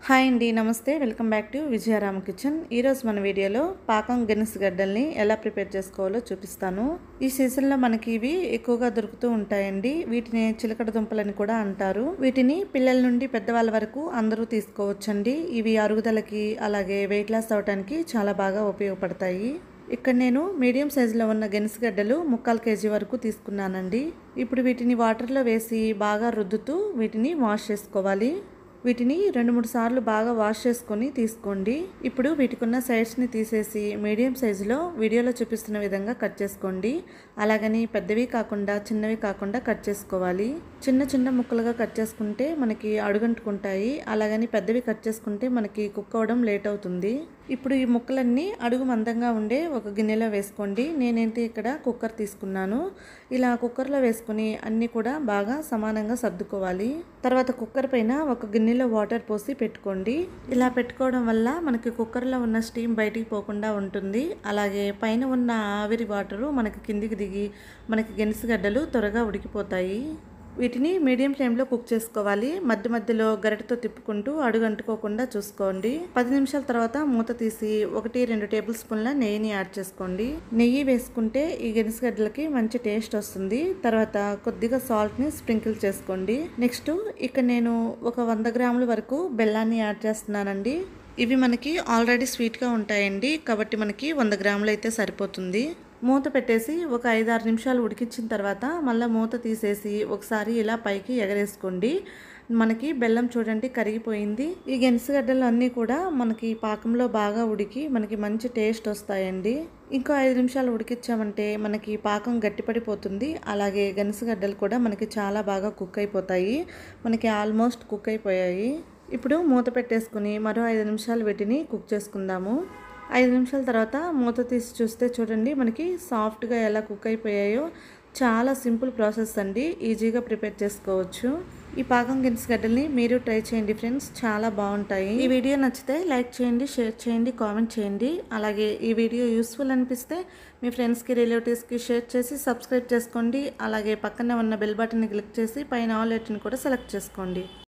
Hi అండి, నమస్తే. Welcome back to Vijayarama kitchen. ఈరోజు మన వీడియోలో పాకం గడ్డల్ని ఎలా ప్రిపేర్ చేసుకోవాలో చూపిస్తాను. ఈ సీజన్లో మనకి ఇవి ఎక్కువగా దొరుకుతూ ఉంటాయండి. వీటిని చిలకడ దుంపలని కూడా అంటారు. వీటిని పిల్లల నుండి పెద్దవాళ్ళ వరకు అందరూ తీసుకోవచ్చండి. ఇవి అరుగుదలకి అలాగే వెయిట్ లాస్ అవడానికి చాలా బాగా ఉపయోగపడతాయి. ఇక్కడ నేను మీడియం సైజులో ఉన్న గడ్డలు 3/4 kg వరకు తీసుకున్నానండి. ఇప్పుడు వీటిని వాటర్లో వేసి బాగా రుద్దుతూ వీటిని వాష్ చేసుకోవాలి. వీటిని 2-3 సార్లు బాగా వాష్ చేసుకొని తీసుకోండి. ఇప్పుడు వీటికున్న సైడ్స్ని తీసేసి మీడియం సైజులో వీడియోలో చూపిస్తున్న విధంగా కట్ చేసుకోండి. అలాగని పెద్దవి కాకుండా చిన్నవి కాకుండా కట్ చేసుకోవాలి. చిన్న చిన్న ముక్కలుగా కట్ చేసుకుంటే మనకి అడుగంటుకుంటాయి. అలాగని పెద్దవి కట్ చేసుకుంటే మనకి కుక్ అవ్వడం లేట్ అవుతుంది. ఇప్పుడు ఈ ముక్కలన్నీ అడుగు మందంగా ఉండే ఒక గిన్నెలో వేసుకోండి. నేనైతే ఇక్కడ కుక్కర్ తీసుకున్నాను. ఇలా కుక్కర్లో వేసుకుని అన్నీ కూడా బాగా సమానంగా సర్దుకోవాలి. తర్వాత కుక్కర్ పైన ఒక గిన్నెలో వాటర్ పోసి పెట్టుకోండి. ఇలా పెట్టుకోవడం వల్ల మనకి కుక్కర్లో ఉన్న స్టీమ్ బయటికి పోకుండా ఉంటుంది. అలాగే పైన ఉన్న ఆవిరి వాటరు మనకి కిందికి దిగి మనకి గడ్డలు త్వరగా ఉడికిపోతాయి. వీటిని మీడియం ఫ్లేమ్లో కుక్ చేసుకోవాలి. మధ్య మధ్యలో గరిటతో తిప్పుకుంటూ అడుగు అంటుకోకుండా చూసుకోండి. 10 నిమిషాల తర్వాత మూత తీసి 1-2 టేబుల్ స్పూన్ల నెయ్యిని యాడ్ చేసుకోండి. నెయ్యి వేసుకుంటే ఈ గడ్డలకి మంచి టేస్ట్ వస్తుంది. తర్వాత కొద్దిగా సాల్ట్ని స్ప్రింకిల్ చేసుకోండి. నెక్స్ట్ ఇక్కడ నేను ఒక 100 గ్రాముల వరకు బెల్లాన్ని యాడ్ చేస్తున్నానండి. ఇవి మనకి ఆల్రెడీ స్వీట్గా ఉంటాయండి, కాబట్టి మనకి 100 గ్రాములు అయితే సరిపోతుంది. మూత పెట్టేసి ఒక 5-6 నిమిషాలు ఉడికించిన తర్వాత మళ్ళీ మూత తీసేసి ఒకసారి ఇలా పైకి ఎగరేసుకోండి. మనకి బెల్లం చూడండి కరిగిపోయింది. ఈ గడ్డలు అన్నీ కూడా మనకి పాకంలో బాగా ఉడికి మనకి మంచి టేస్ట్ వస్తాయండి. ఇంకో 5 నిమిషాలు ఉడికించామంటే మనకి పాకం గట్టిపడిపోతుంది. అలాగే గడ్డలు కూడా మనకి చాలా బాగా కుక్ అయిపోతాయి. మనకి ఆల్మోస్ట్ కుక్ అయిపోయాయి. ఇప్పుడు మూత పెట్టేసుకుని మరో 5 నిమిషాలు వీటిని కుక్ చేసుకుందాము. 5 నిమిషాల తర్వాత మూత తీసి చూస్తే చూడండి మనకి సాఫ్ట్గా ఎలా కుక్ అయిపోయాయో. చాలా సింపుల్ ప్రాసెస్ అండి, ఈజీగా ప్రిపేర్ చేసుకోవచ్చు. ఈ పాకం గడ్డల్ని మీరు ట్రై చేయండి ఫ్రెండ్స్, చాలా బాగుంటాయి. ఈ వీడియో నచ్చితే లైక్ చేయండి, షేర్ చేయండి, కామెంట్ చేయండి. అలాగే ఈ వీడియో యూస్ఫుల్ అనిపిస్తే మీ ఫ్రెండ్స్కి రిలేటివ్స్కి షేర్ చేసి సబ్స్క్రైబ్ చేసుకోండి. అలాగే పక్కనే ఉన్న బెల్ బటన్ని క్లిక్ చేసి పైన ఆల్ ఐకాన్ కూడా సెలెక్ట్ చేసుకోండి.